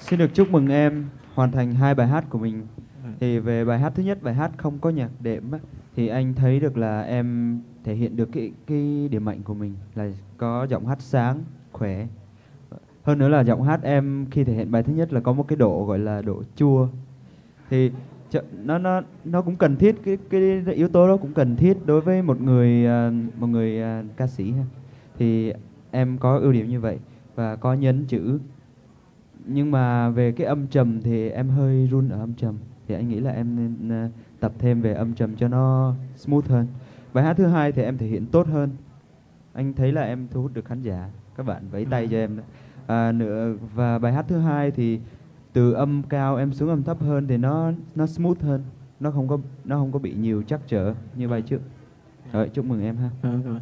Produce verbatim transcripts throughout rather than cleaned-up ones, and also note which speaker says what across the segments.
Speaker 1: Xin được chúc mừng em hoàn thành hai bài hát của mình. Thì về bài hát thứ nhất, bài hát Không Có Nhạc Đệm á, thì anh thấy được là em thể hiện được cái cái điểm mạnh của mình là có giọng hát sáng, khỏe. Hơn nữa là giọng hát em khi thể hiện bài thứ nhất là có một cái độ gọi là độ chua. Thì ch- nó nó nó cũng cần thiết, cái cái yếu tố đó cũng cần thiết đối với một người à, một người à, ca sĩ ha. Thì em có ưu điểm như vậy và có nhấn chữ. Nhưng mà về cái âm trầm thì em hơi run ở âm trầm. Thì anh nghĩ là em nên à, tập thêm về âm trầm cho nó smooth hơn. Bài hát thứ hai thì em thể hiện tốt hơn. Anh thấy là em thu hút được khán giả. Các bạn vẫy tay cho em. À, nữa và bài hát thứ hai thì từ âm cao em xuống âm thấp hơn thì nó nó smooth hơn, nó không có nó không có bị nhiều trắc trở như bài trước. Rồi, chúc mừng em ha.
Speaker 2: Vâng, cảm ơn.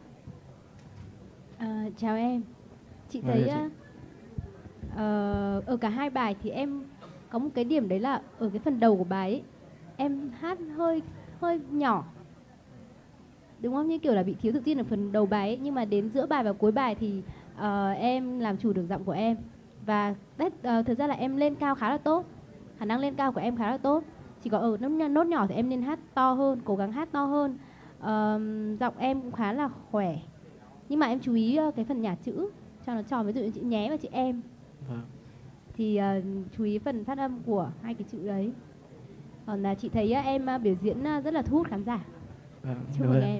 Speaker 3: À, chào em. Chị
Speaker 2: Vâng,
Speaker 3: thấy
Speaker 2: chào chị.
Speaker 3: á, ờ, ở cả hai bài thì em có một cái điểm đấy là ở cái phần đầu của bài ấy, em hát hơi hơi nhỏ, đúng không? Như kiểu là bị thiếu tự tin ở phần đầu bài ấy. Nhưng mà đến giữa bài và cuối bài thì ờ, em làm chủ được giọng của em. Và đấy, ờ, thực ra là em lên cao khá là tốt. Khả năng lên cao của em khá là tốt. Chỉ có ở nốt, nốt nhỏ thì em nên hát to hơn, cố gắng hát to hơn. Ờ, giọng em cũng khá là khỏe. Nhưng mà em chú ý ờ, cái phần nhả chữ cho nó tròn, ví dụ như chữ nhé và chữ em.
Speaker 2: Vâng.
Speaker 3: Thì ờ, chú ý phần phát âm của hai cái chữ đấy. Còn là chị thấy ờ, em ờ, biểu diễn ờ, rất là thu hút khán giả.
Speaker 2: Vâng,
Speaker 3: Chúc
Speaker 2: cảm
Speaker 3: mừng
Speaker 2: ơn.
Speaker 3: em.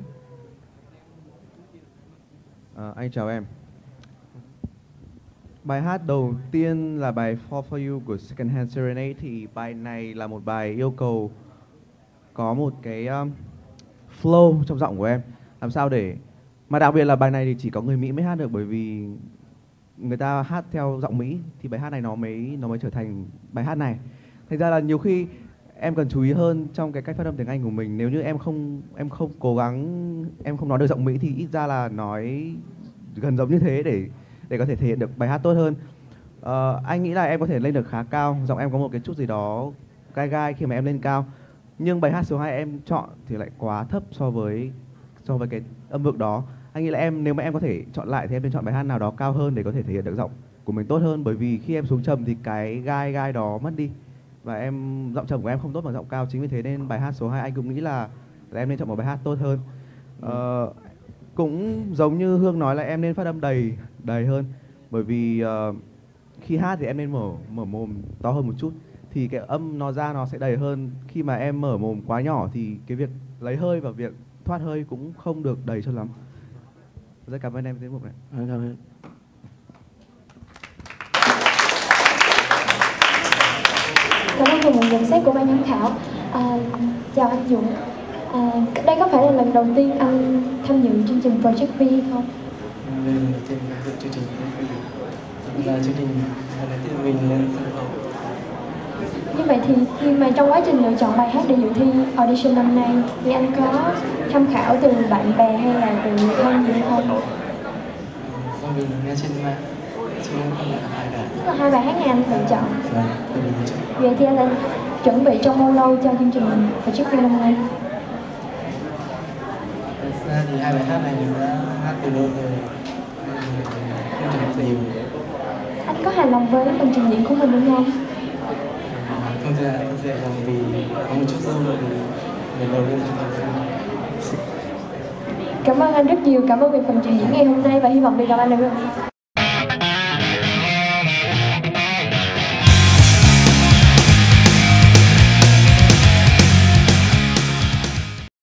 Speaker 4: À, anh chào em. Bài hát đầu tiên là bài Fall For You của Second Hand Serenade. Thì bài này là một bài yêu cầu có một cái um, flow trong giọng của em. Làm sao để... Mà đặc biệt là bài này thì chỉ có người Mỹ mới hát được, bởi vì người ta hát theo giọng Mỹ thì bài hát này nó mới nó mới trở thành bài hát này. Thành ra là nhiều khi em cần chú ý hơn trong cái cách phát âm tiếng Anh của mình. Nếu như em không em không cố gắng, em không nói được giọng Mỹ thì ít ra là nói gần giống như thế để để có thể thể hiện được bài hát tốt hơn. Ờ, anh nghĩ là em có thể lên được khá cao, giọng em có một cái chút gì đó gai gai khi mà em lên cao. Nhưng bài hát số hai em chọn thì lại quá thấp so với so với cái âm vực đó. Anh nghĩ là em nếu mà em có thể chọn lại thì em nên chọn bài hát nào đó cao hơn để có thể thể hiện được giọng của mình tốt hơn, bởi vì khi em xuống trầm thì cái gai gai đó mất đi và em giọng trầm của em không tốt bằng giọng cao. Chính vì thế nên bài hát số hai anh cũng nghĩ là, là em nên chọn một bài hát tốt hơn. Ờ, cũng giống như Hương nói là em nên phát âm đầy đầy hơn, bởi vì uh, khi hát thì em nên mở mở mồm to hơn một chút thì cái âm nó ra nó sẽ đầy hơn. Khi mà em mở mồm quá nhỏ thì cái việc lấy hơi và việc thoát hơi cũng không được đầy cho lắm. Rất cảm ơn em tiết mục này.
Speaker 2: Vâng, cảm ơn.
Speaker 5: Cảm ơn một nhận xét của ban giám khảo. À, chào anh Dũng. À, đây có phải là lần đầu tiên anh tham dự chương trình Project V không?
Speaker 2: Đây là lần đầu tiên tham dự chương trình là chương trình lần đầu tiên mình lên sân khấu.
Speaker 5: Như vậy thì khi mà trong quá trình lựa chọn bài hát để dự thi audition năm nay thì anh có tham khảo từ bạn bè hay là từ người thân gì hay không?
Speaker 2: Do mình nghe trên mạng, chứ không là ai cả.
Speaker 5: Tức là hai bài hát này anh tự chọn.
Speaker 2: Vâng, tôi mình chọn.
Speaker 5: Vậy thì anh đã chuẩn bị trong bao lâu cho chương trình Project V năm nay?
Speaker 2: Thật ra thì hai bài hát này mình đã hát từ lâu rồi, nên không chuẩn bị nhiều.
Speaker 5: Anh có hài lòng với phần trình diễn của mình đúng không?
Speaker 2: Không thể là không thể là vì có một chút dâu rồi thì lần đầu tiên chúng ta
Speaker 5: Cảm ơn anh rất nhiều, cảm ơn về phần trình diễn ngày hôm nay và hy vọng được gặp anh lần nữa.